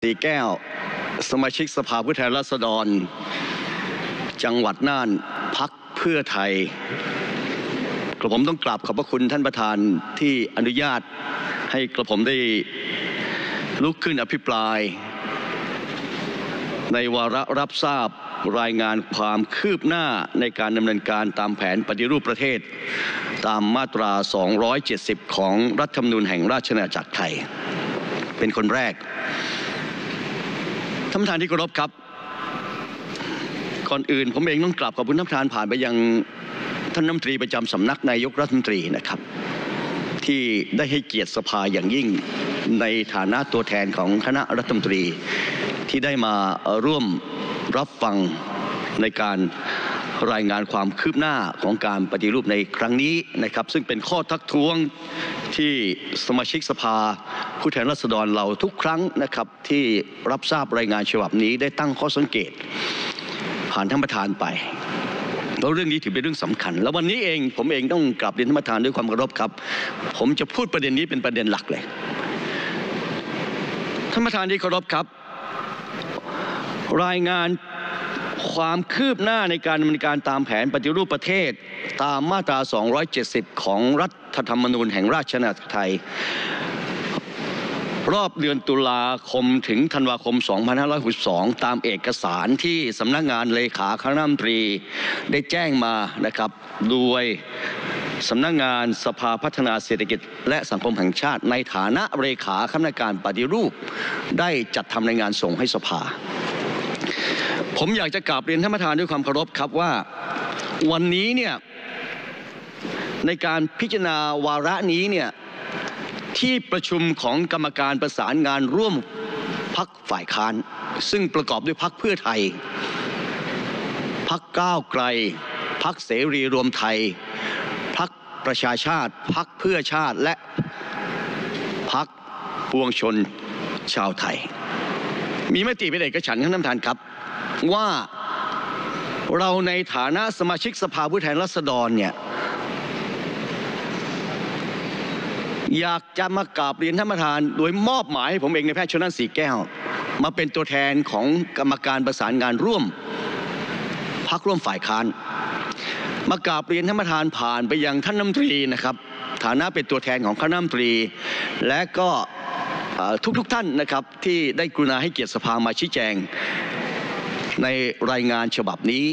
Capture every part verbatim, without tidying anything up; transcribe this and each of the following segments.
สีแก้วสมาชิกสภาผู้แทนราษฎรจังหวัดน่านพรรคเพื่อไทยกระผมต้องกราบขอบพระคุณท่านประธานที่อนุญาตให้กระผมได้ลุกขึ้นอภิปรายในวาระรับทราบรายงานความคืบหน้าในการดำเนินการตามแผนปฏิรูปประเทศตามมาตราสองร้อยเจ็ดสิบของรัฐธรรมนูญแห่งราชอาณาจักรไทยเป็นคนแรกท่านประธานที่เคารพครับก่อนอื่นผมเองต้องกราบขอบคุณท่านประธานผ่านไปยังท่านรัฐมนตรีประจำสำนักนายกรัฐมนตรีนะครับที่ได้ให้เกียรติสภาอย่างยิ่งในฐานะตัวแทนของคณะรัฐมนตรีที่ได้มาร่วมรับฟังในการรายงานความคืบหน้าของการปฏิรูปในครั้งนี้นะครับซึ่งเป็นข้อทักท้วงที่สมาชิกสภาผู้แทนราษฎรเราทุกครั้งนะครับที่รับทราบรายงานฉบับนี้ได้ตั้งข้อสังเกตผ่านท่านประธานไปเพราะเรื่องนี้ถือเป็นเรื่องสำคัญแล้ววันนี้เองผมเองต้องกราบเรียนท่านประธานด้วยความเคารพครับผมจะพูดประเด็นนี้เป็นประเด็นหลักเลยท่านประธานที่เคารพครับรายงานความคืบหน้าในการดำเนินการตามแผนปฏิรูปประเทศตามมาตราสองร้อยเจ็ดสิบของรัฐธรรมนูญแห่งราชอาณาจักรไทยรอบเดือนตุลาคมถึงธันวาคมสองพันห้าร้อยหกสิบสองตามเอกสารที่สำนักงานเลขาคณะรัฐมนตรีได้แจ้งมานะครับโดยสำนักงานสภาพัฒนาเศรษฐกิจและสังคมแห่งชาติในฐานะเลขาคณะการปฏิรูปได้จัดทำรายงานส่งให้สภาผมอยากจะกราบเรียนท่านประธานด้วยความเคารพครับว่าวันนี้เนี่ยในการพิจารณาวาระนี้เนี่ยที่ประชุมของกรรมการประสานงานร่วมพรรคฝ่ายค้านซึ่งประกอบด้วยพรรคเพื่อไทยพรรคก้าวไกลพรรคเสรีรวมไทยพรรคประชาชาติพรรคเพื่อชาติและพรรคปวงชนชาวไทยมีมติเป็นเอกฉันท์ท่านประธานครับว่าเราในฐานะสมาชิกสภาผู้แทนราษฎรเนี่ยอยากจะมากราบเรียนท่านประธานโดยมอบหมายให้ผมเองในแพทย์ชลน่านสีแก้วมาเป็นตัวแทนของกรรมการประสานงานร่วมพรรคร่วมฝ่ายค้านมากราบเรียนท่านประธานผ่านไปยังท่านรัฐมนตรีนะครับฐานะเป็นตัวแทนของคณะรัฐมนตรีและก็ทุกๆ ท่านนะครับที่ได้กรุณาให้เกียรติสภามาชี้แจงในรายงานฉบับนี้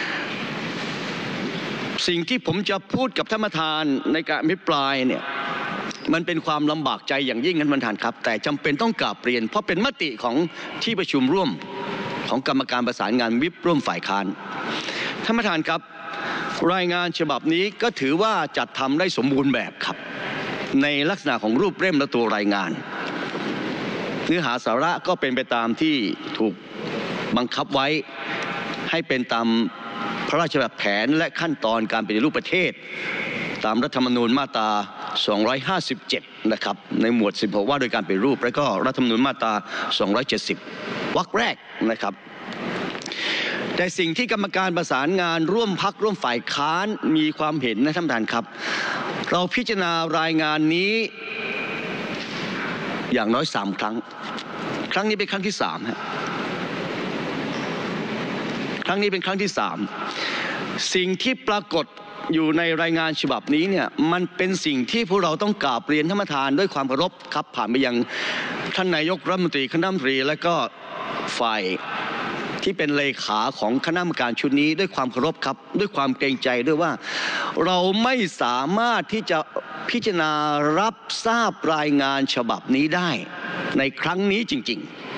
สิ่งที่ผมจะพูดกับท่านประธานในการอภิปรายเนี่ยมันเป็นความลำบากใจอย่างยิ่งท่านประธานครับแต่จำเป็นต้องกราบเรียนเพราะเป็นมติของที่ประชุมร่วมของกรรมการประสานงานวิปร่วมฝ่ายค้านท่านประธานครับรายงานฉบับนี้ก็ถือว่าจัดทำได้สมบูรณ์แบบครับในลักษณะของรูปเล่มและตัวรายงานเนื้อหาสาระก็เป็นไปตามที่ถูกบังคับไว้ให้เป็นตามพระราชบัญญัติแผนและขั้นตอนการปฏิรูปประเทศตามรัฐธรรมนูญมาตราสองร้อยห้าสิบเจ็ดนะครับในหมวดสิบหกว่าโดยการปฏิรูปและก็รัฐธรรมนูญมาตราสองร้อยเจ็ดสิบวรรคแรกนะครับแต่สิ่งที่กรรมการประสานงานร่วมพรรคร่วมฝ่ายค้านมีความเห็นนะท่านประธานครับเราพิจารณารายงานนี้อย่างน้อยสามครั้งครั้งนี้เป็นครั้งที่สามฮะครั้งนี้เป็นครั้งที่สามสิ่งที่ปรากฏอยู่ในรายงานฉบับนี้เนี่ยมันเป็นสิ่งที่พวกเราต้องกราบเรียนท่านประธานด้วยความเคารพครับผ่านไปยังท่านนายกรัฐมนตรีคณะรัฐมนตรีและก็ฝ่ายที่เป็นเลขาของคณะกรรมการชุดนี้ด้วยความเคารพครับด้วยความเกรงใจด้วยว่าเราไม่สามารถที่จะพิจารณารับทราบรายงานฉบับนี้ได้ในครั้งนี้จริง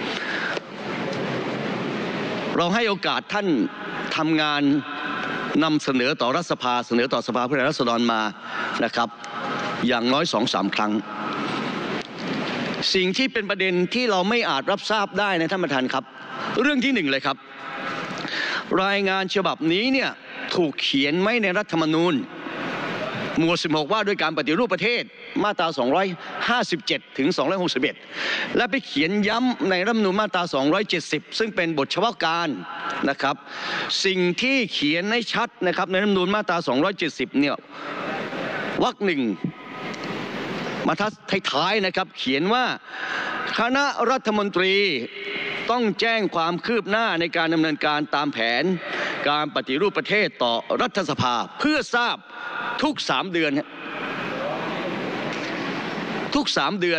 ๆเราให้โอกาสท่านทำงานนำเสนอต่อรัฐสภาเสนอต่อสภาผู้แทนราษฎรมานะครับอย่างน้อยสองสามครั้งสิ่งที่เป็นประเด็นที่เราไม่อาจรับทราบได้นะท่านประธานครับเรื่องที่หนึ่งเลยครับรายงานฉบับนี้เนี่ยถูกเขียนไว้ในรัฐธรรมนูญหมวดสิบหกว่าด้วยการปฏิรูปประเทศมาตราสองร้อยห้าสิบเจ็ดถึงสองร้อยหกสิบเอ็ดและไปเขียนย้ำในรัฐธรรมนูญมาตราสองร้อยเจ็ดสิบซึ่งเป็นบทเฉพาะการนะครับสิ่งที่เขียนให้ชัดนะครับในรัฐธรรมนูญมาตราสองร้อยเจ็ดสิบเนี่ยวรรคหนึ่งบรรทัดท้ายๆนะครับเขียนว่าคณะรัฐมนตรีต้องแจ้งความคืบหน้าในการดำเนินการตามแผนการปฏิรูปประเทศต่อรัฐสภาเพื่อทราบทุกสามเดือนทุกสามเดือน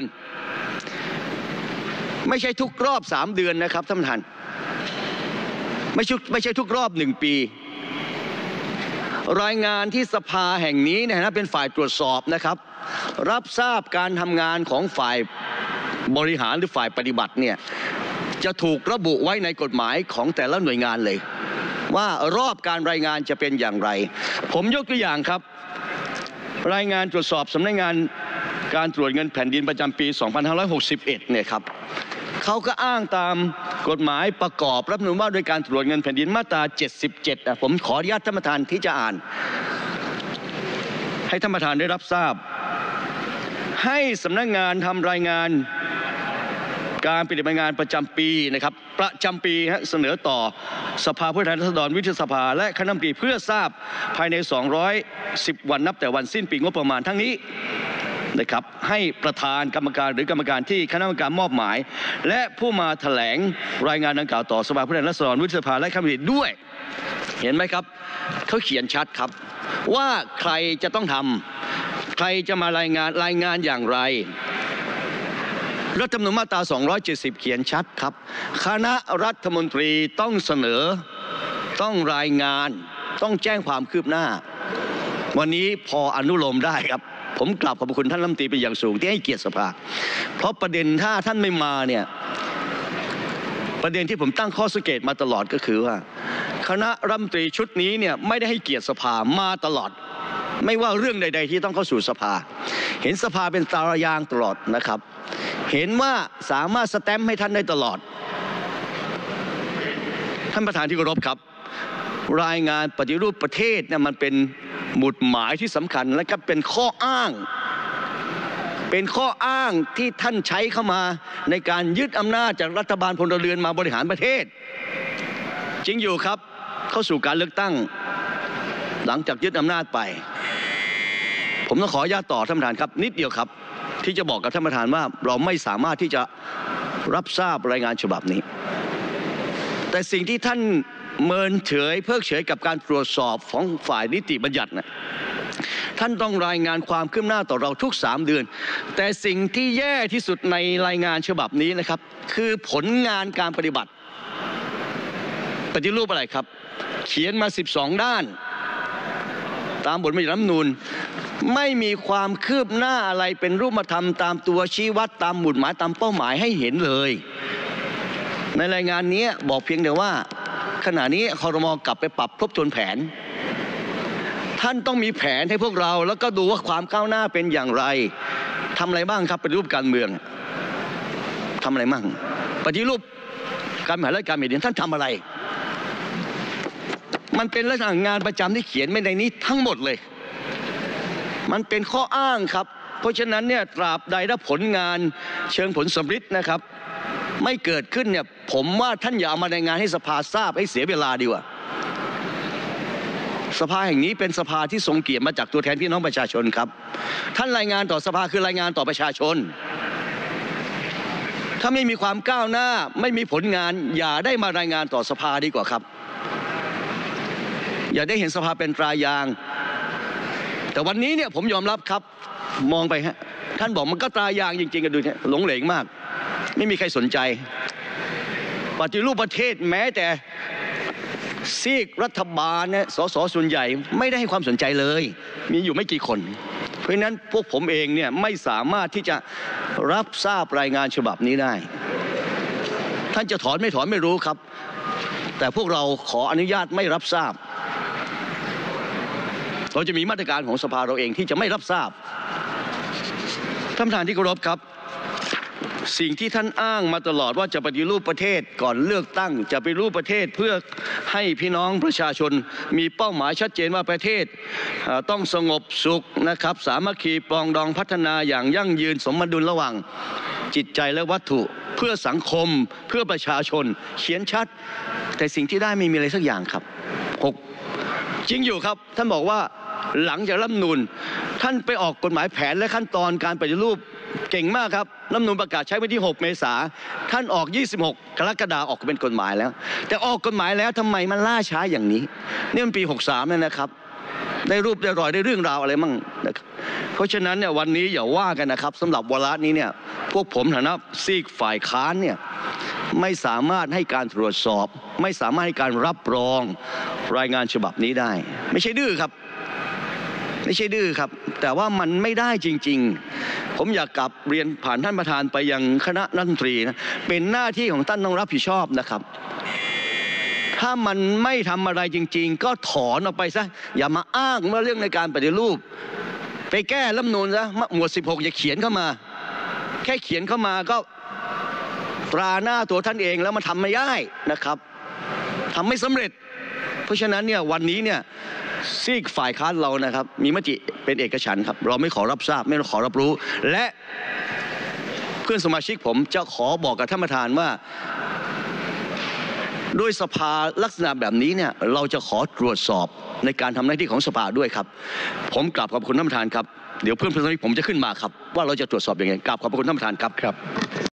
ไม่ใช่ทุกรอบสามเดือนนะครับท่านประธานไม่ใช่ไม่ใช่ทุกรอบหนึ่งปีรายงานที่สภาแห่งนี้เนี่ยนะเป็นฝ่ายตรวจสอบนะครับรับทราบการทำงานของฝ่ายบริหารหรือฝ่ายปฏิบัติเนี่ยจะถูกระบุไว้ในกฎหมายของแต่ละหน่วยงานเลยว่ารอบการรายงานจะเป็นอย่างไรผมยกตัวอย่างครับรายงานตรวจสอบสำนักงานการตรวจเงินแผ่นดินประจำปีสองพันห้าร้อยหกสิบเอ็ดเนี่ยครับเขาก็อ้างตามกฎหมายประกอบรัฐธรรมนูญว่าด้วยการตรวจเงินแผ่นดินมาตราเจ็ดสิบเจ็ดผมขออนุญาตท่านประธานที่จะอ่านให้ท่านประธานได้รับทราบให้สำนักงานทำรายงานการปฏิบัติงานประจำปีนะครับประจำปีเสนอต่อสภาผู้แทนราษฎรวุฒิสภาและคณะรัฐมนตรีเพื่อทราบภายในสองร้อยสิบวันนับแต่วันสิ้นปีงบประมาณทั้งนี้นะครับให้ประธานกรรมการหรือกรรมการที่คณะกรรมการมอบหมายและผู้มาแถลงรายงานดังกล่าวต่อสภาผู้แทนราษฎรวุฒิสภาและคณะรัฐมนตรีด้วยเห็นไหมครับเขาเขียนชัดครับว่าใครจะต้องทำใครจะมารายงานรายงานอย่างไรรัฐธรรมนูญมาตราสองร้อยเจ็ดสิบเขียนชัดครับคณะรัฐมนตรีต้องเสนอต้องรายงานต้องแจ้งความคืบหน้าวันนี้พออนุโลมได้ครับผมกราบขอบคุณท่านรัฐมนตรีเป็นอย่างสูงที่ให้เกียรติสภาเพราะประเด็นถ้าท่านไม่มาเนี่ยประเด็นที่ผมตั้งข้อสังเกตมาตลอดก็คือว่าคณะรัฐมนตรีชุดนี้เนี่ยไม่ได้ให้เกียรติสภามาตลอดไม่ว่าเรื่องใดๆที่ต้องเข้าสู่สภาเห็นสภาเป็นตารางตลอดนะครับเห็นว่าสามารถสแตมป์ให้ท่านได้ตลอดท่านประธานที่เคารพครับรายงานปฏิรูปประเทศเนี่ยมันเป็นหมุดหมายที่สำคัญและก็เป็นข้ออ้างเป็นข้ออ้างที่ท่านใช้เข้ามาในการยึดอำนาจจากรัฐบาลพลเรือนมาบริหารประเทศจริงอยู่ครับเข้าสู่การเลือกตั้งหลังจากยึดอำนาจไปผมต้องขออนุญาตต่อท่านประธานครับนิดเดียวครับที่จะบอกกับท่านประธานว่าเราไม่สามารถที่จะรับทราบรายงานฉบับนี้แต่สิ่งที่ท่านเมินเฉยเพิกเฉยกับการตรวจสอบของฝ่ายนิติบัญญัตินะท่านต้องรายงานความคืบหน้าต่อเราทุกสามเดือนแต่สิ่งที่แย่ที่สุดในรายงานฉบับนี้นะครับคือผลงานการปฏิบัติปฏิรูปอะไรครับเขียนมาสิบสองด้านตามบทบัญญัติรัฐธรรมนูญไม่มีความคืบหน้าอะไรเป็นรูปธรรมตามตัวชี้วัดตามหมุดหมายตามเป้าหมายให้เห็นเลยในรายงานนี้บอกเพียงแต่ว่าขณะนี้ครม.กลับไปปรับทบทวนแผนท่านต้องมีแผนให้พวกเราแล้วก็ดูว่าความก้าวหน้าเป็นอย่างไรทำอะไรบ้างครับปฏิรูปการเมืองทำอะไรบ้างปฏิรูปการบริหารราชการแผ่นดินท่านทำอะไรมันเป็นลักษณะงานประจำที่เขียนไม่ในนี้ทั้งหมดเลยมันเป็นข้ออ้างครับเพราะฉะนั้นเนี่ยตราบใดถ้าผลงานเชิงผลสำฤทธิ์นะครับไม่เกิดขึ้นเนี่ยผมว่าท่านอย่าเอามารายงานให้สภาทราบให้เสียเวลาดีกว่าสภาแห่งนี้เป็นสภาที่ทรงเกียรติมาจากตัวแทนพี่น้องประชาชนครับท่านรายงานต่อสภาคือรายงานต่อประชาชนถ้าไม่มีความก้าวหน้าไม่มีผลงานอย่าได้มารายงานต่อสภาดีกว่าครับอย่าได้เห็นสภาเป็นตรายางแต่วันนี้เนี่ยผมยอมรับครับมองไปฮะท่านบอกมันก็ตรายางจริงๆกันดูเนี่ยหลงเหลงมากไม่มีใครสนใจปฏิรูปประเทศแม้แต่ซีกรัฐบาลเนี่ยสสส่วนใหญ่ไม่ได้ให้ความสนใจเลยมีอยู่ไม่กี่คนเพราะฉะนั้นพวกผมเองเนี่ยไม่สามารถที่จะรับทราบรายงานฉบับนี้ได้ท่านจะถอนไม่ถอนไม่รู้ครับแต่พวกเราขออนุญาตไม่รับทราบเราจะมีมาตรการของสภาเราเองที่จะไม่รับทราบท่านประธานที่เคารพครับสิ่งที่ท่านอ้างมาตลอดว่าจะปฏิรูปประเทศก่อนเลือกตั้งจะปฏิรูปประเทศเพื่อให้พี่น้องประชาชนมีเป้าหมายชัดเจนว่าประเทศต้องสงบสุขนะครับสามัคคีปรองดองพัฒนาอย่างยั่งยืนสมดุลระหว่างจิตใจและวัตถุเพื่อสังคมเพื่อประชาชนเขียนชัดแต่สิ่งที่ได้ไม่มีอะไรสักอย่างครับหกจริงอยู่ครับท่านบอกว่าหลังจากรัฐธรรมนูญท่านไปออกกฎหมายแผนและขั้นตอนการปฏิรูปเก่งมากครับรัฐธรรมนูญประกาศใช้วันที่หกเมษาท่านออกยี่สิบหกกรกฎาคมออกเป็นกฎหมายแล้วแต่ออกกฎหมายแล้วทำไมมันล่าช้าอย่างนี้นี่มันปีหกสามแล้วนะครับได้รูปได้รอยได้เรื่องราวอะไรมั่งนะครับเพราะฉะนั้นเนี่ยวันนี้อย่าว่ากันนะครับสำหรับวาระนี้เนี่ยพวกผมฐานะซีกฝ่ายค้านเนี่ยไม่สามารถให้การตรวจสอบไม่สามารถให้การรับรองรายงานฉบับนี้ได้ไม่ใช่ดื้อครับไม่ใช่ดื้อครับแต่ว่ามันไม่ได้จริงๆผมอยากกลับเรียนผ่านท่านประธานไปยังคณะรัฐมนตรีนะเป็นหน้าที่ของท่านต้องรับผิดชอบนะครับถ้ามันไม่ทำอะไรจริงๆก็ถอนออกไปซะอย่ามาอ้างว่าเรื่องในการปฏิรูปไปแก้รัฐธรรมนูญซะหมวดสิบหกอย่าเขียนเข้ามาแค่เขียนเข้ามาก็ตราหน้าตัวท่านเองแล้วมันทำไม่ได้นะครับทำไม่สำเร็จเพราะฉะนั้นเนี่ยวันนี้เนี่ยซีกฝ่ายค้านเรานะครับมีมติเป็นเอกฉันท์ครับเราไม่ขอรับทราบไม่ขอรับรู้และเพื่อนสมาชิกผมจะขอบอกกับท่านประธานว่าด้วยสภาลักษณะแบบนี้เนี่ยเราจะขอตรวจสอบในการทำหน้าที่ของสภาด้วยครับผมกราบขอบคุณท่านประธานครับเดี๋ยวเพื่อนสมาชิกผมจะขึ้นมาครับว่าเราจะตรวจสอบยังไงกราบขอบคุณท่านประธานครับครับ